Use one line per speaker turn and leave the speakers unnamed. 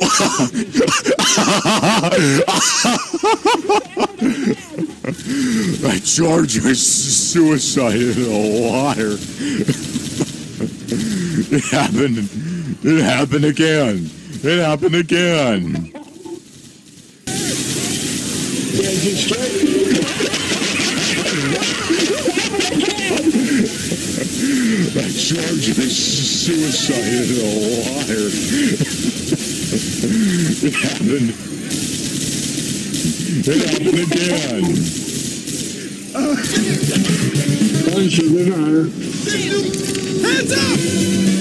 George was suicide in the water. It happened. It happened again. It happened again. George was suicide in the water. It happened. It happened again.
Hands up!